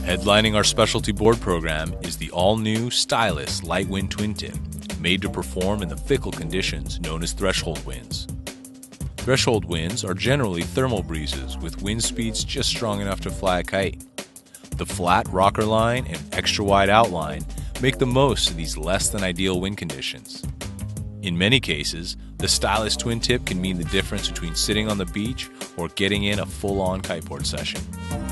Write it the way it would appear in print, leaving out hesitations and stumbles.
Headlining our specialty board program is the all-new Stylus Light Wind Twin Tip, made to perform in the fickle conditions known as threshold winds. Threshold winds are generally thermal breezes with wind speeds just strong enough to fly a kite. The flat rocker line and extra wide outline make the most of these less than ideal wind conditions. In many cases, the Stylus Twin Tip can mean the difference between sitting on the beach or getting in a full-on kiteboard session.